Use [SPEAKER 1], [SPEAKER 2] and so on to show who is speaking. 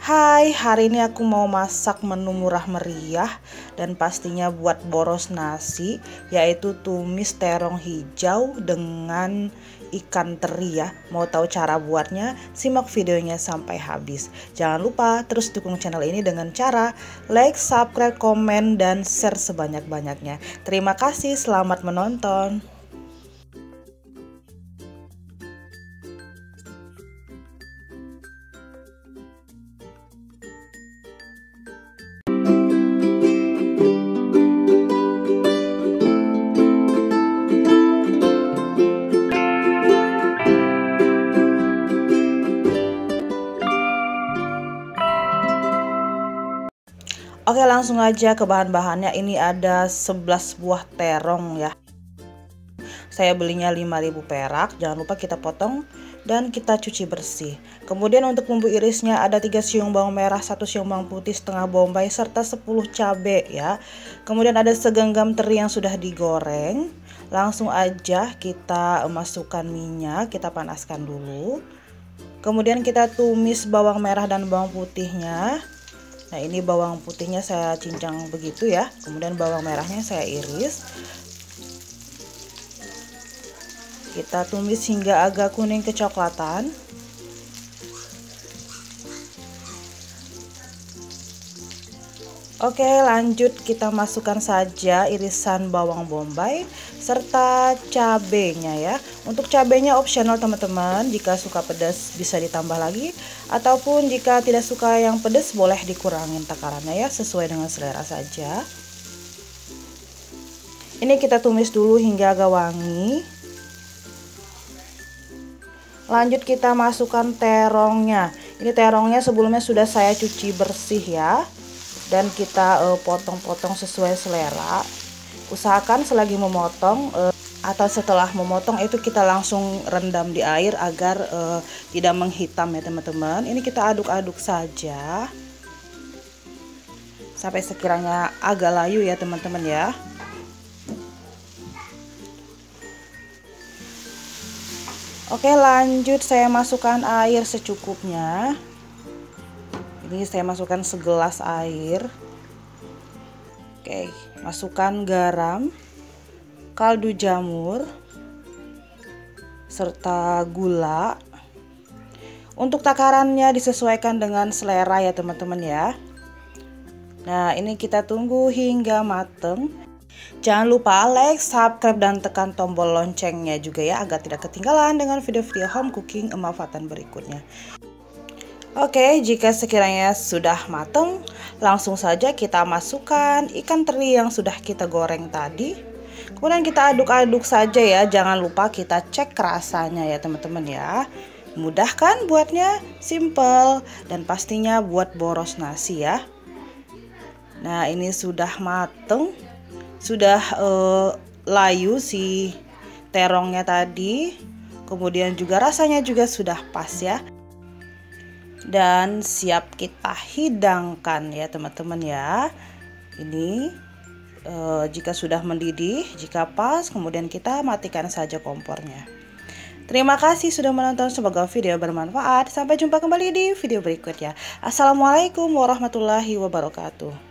[SPEAKER 1] Hai, hari ini aku mau masak menu murah meriah dan pastinya buat boros nasi, yaitu tumis terong hijau dengan ikan teri ya. Mau tahu cara buatnya? Simak videonya sampai habis. Jangan lupa terus dukung channel ini dengan cara like, subscribe, komen, dan share sebanyak-banyaknya. Terima kasih, selamat menonton. Oke, langsung aja ke bahan-bahannya. Ini ada 11 buah terong ya. Saya belinya 5.000 perak. Jangan lupa kita potong dan kita cuci bersih. Kemudian untuk bumbu irisnya ada 3 siung bawang merah, 1 siung bawang putih, setengah bombay, serta 10 cabai ya. Kemudian ada segenggam teri yang sudah digoreng. Langsung aja kita masukkan minyak, kita panaskan dulu. Kemudian kita tumis bawang merah dan bawang putihnya. Nah, ini bawang putihnya saya cincang begitu ya. Kemudian bawang merahnya saya iris. Kita tumis hingga agak kuning kecoklatan. Oke, lanjut kita masukkan saja irisan bawang bombay serta cabenya ya. Untuk cabenya opsional teman-teman, jika suka pedas bisa ditambah lagi, ataupun jika tidak suka yang pedas boleh dikurangin takarannya ya, sesuai dengan selera saja. Ini kita tumis dulu hingga agak wangi. Lanjut kita masukkan terongnya. Ini terongnya sebelumnya sudah saya cuci bersih ya. Dan kita potong-potong sesuai selera. Usahakan selagi memotong atau setelah memotong itu kita langsung rendam di air agar tidak menghitam ya teman-teman. Ini kita aduk-aduk saja sampai sekiranya agak layu ya teman-teman ya. Oke, lanjut saya masukkan air secukupnya. Ini saya masukkan segelas air. Oke, masukkan garam, kaldu jamur, serta gula. Untuk takarannya disesuaikan dengan selera ya teman-teman ya. Nah, ini kita tunggu hingga mateng. Jangan lupa like, subscribe, dan tekan tombol loncengnya juga ya, agar tidak ketinggalan dengan video-video home cooking Emak Fatan berikutnya. Oke, jika sekiranya sudah matang, langsung saja kita masukkan ikan teri yang sudah kita goreng tadi. Kemudian kita aduk-aduk saja ya, jangan lupa kita cek rasanya ya teman-teman ya. Mudah kan buatnya? Simple dan pastinya buat boros nasi ya. Nah, ini sudah mateng, sudah layu si terongnya tadi. Kemudian juga rasanya juga sudah pas ya. Dan siap kita hidangkan ya teman-teman ya. Ini jika sudah mendidih, jika pas, kemudian kita matikan saja kompornya. Terima kasih sudah menonton, semoga video bermanfaat. Sampai jumpa kembali di video berikutnya. Assalamualaikum warahmatullahi wabarakatuh.